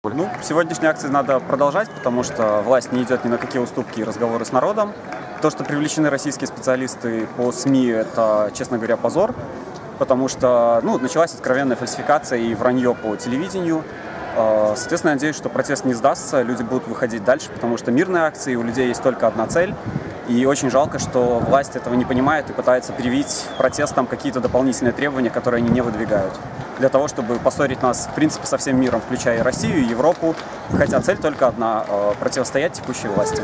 Ну, сегодняшние акции надо продолжать, потому что власть не идет ни на какие уступки и разговоры с народом. То, что привлечены российские специалисты по СМИ, это, честно говоря, позор, потому что началась откровенная фальсификация и вранье по телевидению. Соответственно, я надеюсь, что протест не сдастся, люди будут выходить дальше, потому что мирные акции, у людей есть только одна цель. И очень жалко, что власть этого не понимает и пытается привить протестам какие-то дополнительные требования, которые они не выдвигают. Для того, чтобы поссорить нас, в принципе, со всем миром, включая и Россию, и Европу. Хотя цель только одна – противостоять текущей власти.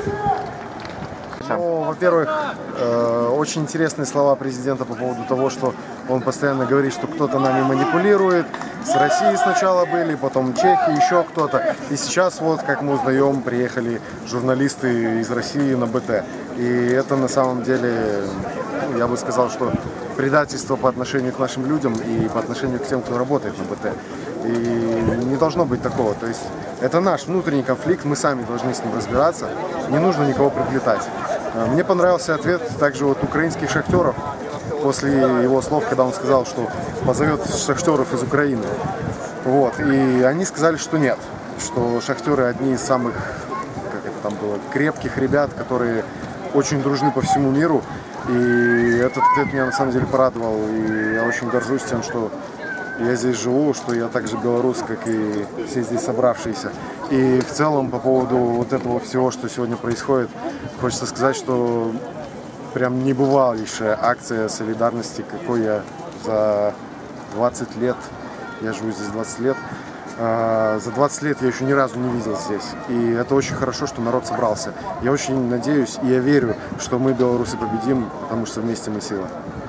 Ну, во-первых, очень интересные слова президента по поводу того, что он постоянно говорит, что кто-то нами манипулирует. С России сначала были, потом Чехии, еще кто-то. И сейчас, вот, как мы узнаем, приехали журналисты из России на БТ. И это на самом деле, я бы сказал, что предательство по отношению к нашим людям и по отношению к тем, кто работает на БТ. И не должно быть такого. То есть это наш внутренний конфликт, мы сами должны с ним разбираться. Не нужно никого приплетать. Мне понравился ответ также от украинских шахтеров после его слов, когда он сказал, что позовет шахтеров из Украины. Вот. И они сказали, что нет, что шахтеры одни из самых, как это там было, крепких ребят, которые очень дружны по всему миру. И этот ответ меня на самом деле порадовал. И я очень горжусь тем, что я здесь живу, что я также белорус, как и все здесь собравшиеся. И в целом по поводу вот этого всего, что сегодня происходит, хочется сказать, что прям небывалейшая акция солидарности, какой я за 20 лет, я живу здесь 20 лет, за 20 лет я еще ни разу не видел здесь. И это очень хорошо, что народ собрался. Я очень надеюсь и я верю, что мы, белорусы, победим, потому что вместе мы сила.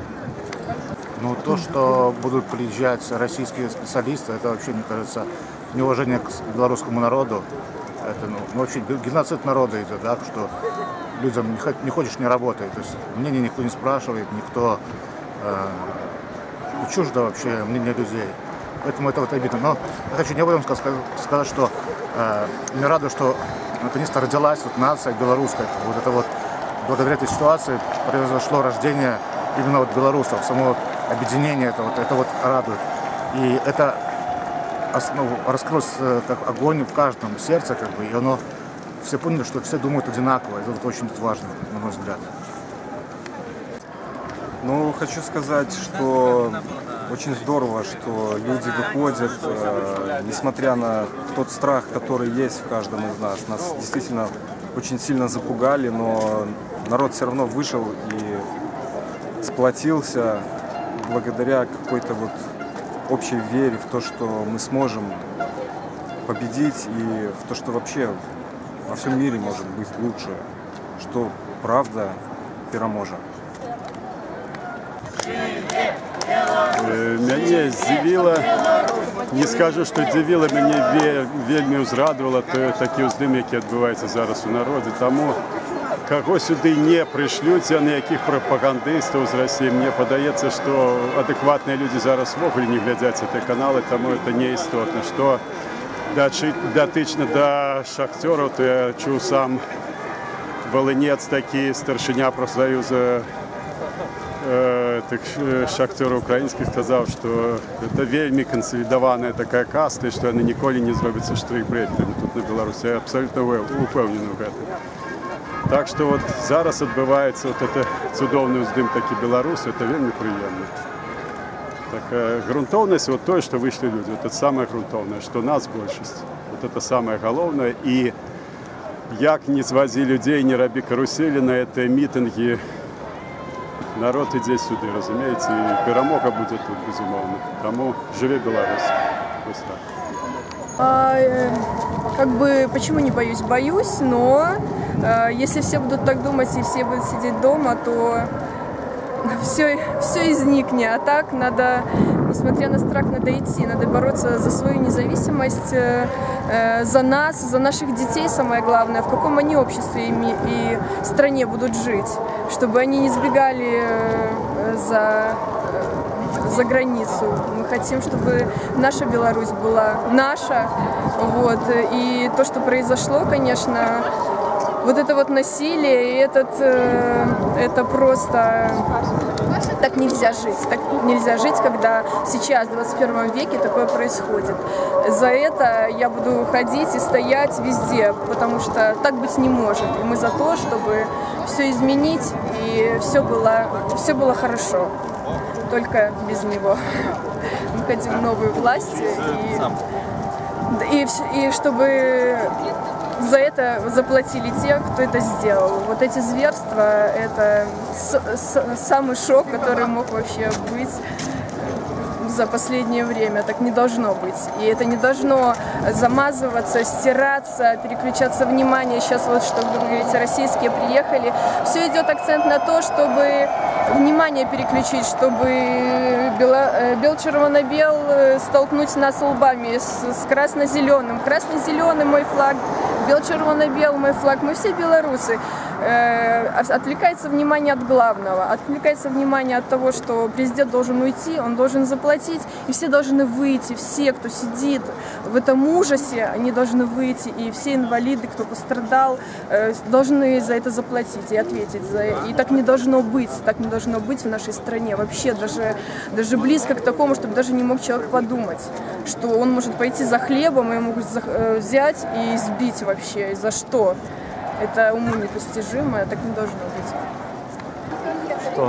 Ну, то, что будут приезжать российские специалисты, это вообще, мне кажется, неуважение к белорусскому народу. Это, вообще геноцид народа идет, да, что людям не ходишь, не работай. То есть мнение никто не спрашивает, никто чуждо вообще мнение людей. Поэтому это вот обидно. Но я хочу не об этом сказать, что мне рада, что наконец-то родилась вот нация белорусская. Вот это вот благодаря этой ситуации произошло рождение именно вот белорусов, само вот объединение, это вот радует. И это раскрылось как огонь в каждом сердце, как бы, и оно, все поняли, что все думают одинаково. Это вот очень важно, на мой взгляд. Ну, хочу сказать, что очень здорово, что люди выходят, несмотря на тот страх, который есть в каждом из нас. Нас действительно очень сильно запугали, но народ все равно вышел и сплотился благодаря какой-то вот общей вере в то, что мы сможем победить, и в то, что вообще во всем мире может быть лучше, что правда переможе. Мяне здзівіла, не скажу, што здзівіла, мяне вельмі ўзрадавала такі ўздым, які адбываецца зараз у народзе. Таму каго сюды не прышлюць, а на якіх прапагандыстаў з Расіі, мне падаецца, што адэкватныя людзі зараз увогуле не глядзяць гэты каналы, таму это не істотна. Што датычна да шахцёраў, то я чуў сам волынец такі, старшыня прафсаюза шахтёраў украінскіх сказаў, што это вельмі кансалідаваная такая каста, і што яны ніколі не зробяцца штрых-брэдерам тут на Беларусі. Я абсалютна упэўнены ў гэтым. Так што вот зараз адбываецца вот это цудоўны ўздым такі беларус, это вельмі прыемна. Такая грунтоўнасць, вот тое, што выйшлі людзі, вот это самае грунтоўнае, што нас большасць. Вот это самае галоўнае. І як не звазі людзей, не рабі каруселі на гэтыя мітынгі, народ ідзе сюды, разумееце, і перамога будзе тут, безумоўна. Таму жыве Беларусь. Вот так. Как бы, почему не боюсь? Боюсь, но если все будут так думать и все будут сидеть дома, то все изникнет. А так надо, несмотря на страх, надо идти, надо бороться за свою независимость, за нас, за наших детей, самое главное, в каком они обществе и стране будут жить, чтобы они не сбегали за границу. Мы хотим, чтобы наша Беларусь была наша. Вот. И то, что произошло, конечно, вот это вот насилие, это просто Так нельзя жить. Так нельзя жить, когда сейчас, в 21 веке, такое происходит. За это я буду ходить и стоять везде, потому что так быть не может. И мы за то, чтобы все изменить, и все было хорошо. Только без него. Мы хотим новую власть, и чтобы за это заплатили те, кто это сделал. Вот эти зверства — это самый шок, который мог вообще быть за последнее время. Так не должно быть. И это не должно замазываться, стираться, переключаться внимание. Сейчас вот, что вы говорите, российские приехали. Все идет акцент на то, чтобы внимание переключить, чтобы бел-червоно-бел столкнуть нас лбами с красно-зеленым. Красно-зеленый мой флаг, бел-червоно-бел мой флаг. Мы все белорусы. Отвлекается внимание от главного, отвлекается внимание от того, что президент должен уйти, он должен заплатить, и все должны выйти, все, кто сидит в этом ужасе, они должны выйти, и все инвалиды, кто пострадал, должны за это заплатить и ответить. И так не должно быть в нашей стране, вообще даже близко к такому, чтобы даже не мог человек подумать, что он может пойти за хлебом, и могут взять и избить вообще, и за что? Это уму непостижимо, так не должно быть. Что,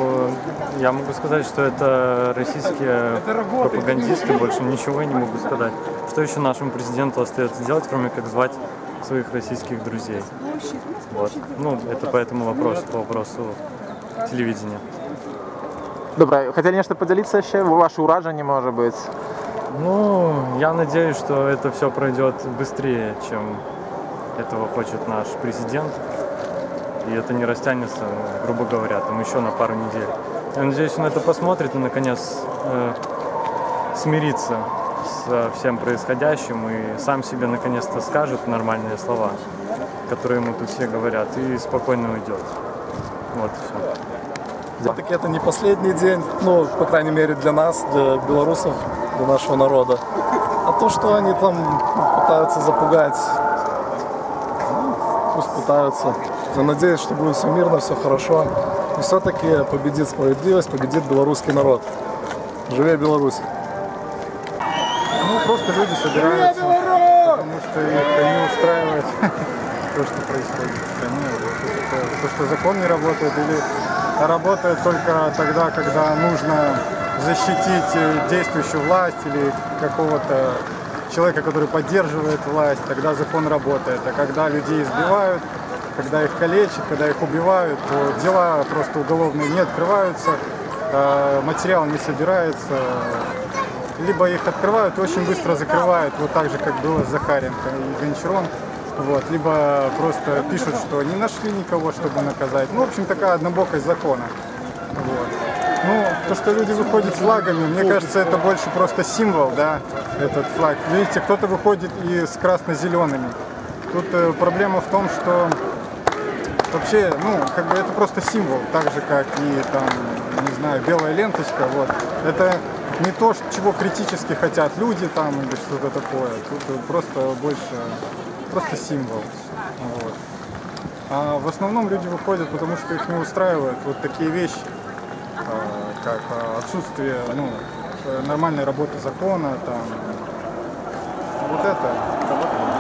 я могу сказать, что это российские пропагандисты, больше ничего я не могу сказать. Что еще нашему президенту остается делать, кроме как звать своих российских друзей? Вот. Это по этому вопросу, по вопросу телевидения. Добре, хотели нечто поделиться еще? Ваше уражение, может быть? Я надеюсь, что это все пройдет быстрее, чем этого хочет наш президент. И это не растянется, грубо говоря, там еще на пару недель. Я надеюсь, он это посмотрит и, наконец, смирится со всем происходящим и сам себе, наконец-то, скажет нормальные слова, которые ему тут все говорят, и спокойно уйдет. Вот и все. Все-таки это не последний день, по крайней мере, для нас, для белорусов, для нашего народа. А то, что они там пытаются запугать, пусть пытаются. Я надеюсь, что будет все мирно, все хорошо. И все-таки победит справедливость, победит белорусский народ. Живе Беларусь! Просто люди собираются, потому что их не устраивает то, что происходит в стране. То, что закон не работает, или работает только тогда, когда нужно защитить действующую власть или какого-то человека, который поддерживает власть, тогда закон работает. А когда людей избивают, когда их калечат, когда их убивают, то дела просто уголовные не открываются, материал не собирается, либо их открывают и очень быстро закрывают, вот так же, как было с Захаренко и Гончаром, либо просто пишут, что не нашли никого, чтобы наказать. В общем, такая однобокость закона. То, что люди выходят с флагами, мне кажется, это больше просто символ, да, этот флаг. Видите, кто-то выходит и с красно-зелеными. Тут проблема в том, что вообще, это просто символ, так же, как и там, не знаю, белая ленточка, Это не то, чего критически хотят люди там или что-то такое. Тут просто просто символ. А в основном люди выходят, потому что их не устраивают вот такие вещи, как отсутствие нормальной работы закона, вот это.